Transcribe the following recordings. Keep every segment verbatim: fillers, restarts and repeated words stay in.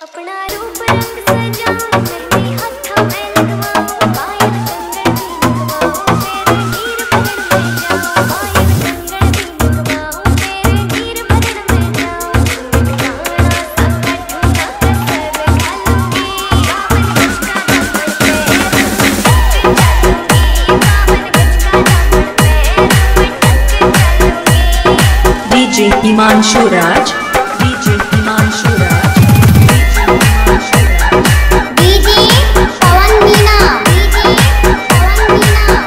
अपना रूप रंग सजाऊं मेहंदी हाथों में लगवाऊं पायल कंगन भी लगवाऊं तेरे हीर बदन में जाऊं पायल कंगन भी लगवाऊं तेरे हीर बदन में जाऊं गाना सा कठुना कसर खालूंगी बावन गज का दामन पे DJ Himanshu Raj DJ Himanshu Raj DJ Pawan Meena DJ Pawan Meena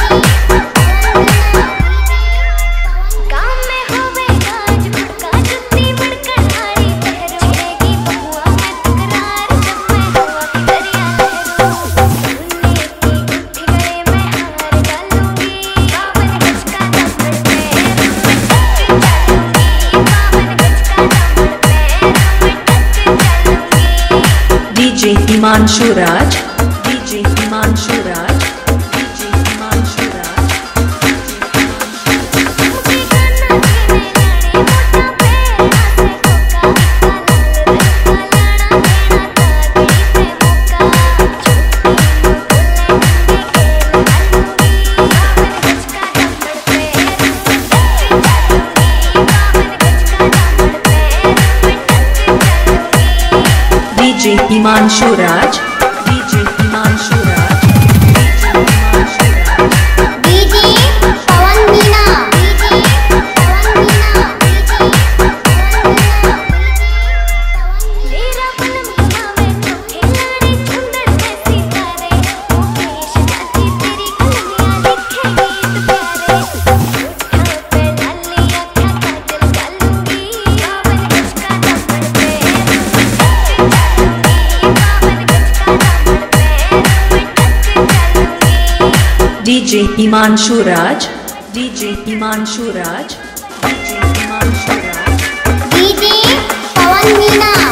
गाँव में होवे गाज खुड़का जुत्ती बढ़कर हाड़ी पहरोगी बहुआ में तकरार जब मैं हुआ की दरिया लहरों सोने की गुत्थी गले में हार डालूंगी बावन गज का दामन पे DJ Himanshu Raj DJ Himanshu Raj DJ Himanshu Raj DJ Himanshu Raj DJ Himanshu Raj DJ Pawan Meena DJ Pawan Meena मेरा पलम घुमावे तो खिलाड़ी सुंदर से सितारे मुकेश चाची तेरी कलमियां लिखे गीत प्यारे होठों पे लाली आँखें काजल डालूंगी बावन गज का दामन पे DJ Himanshu Raj DJ Himanshu Raj DJ Himanshu Raj DJ Pawan Meena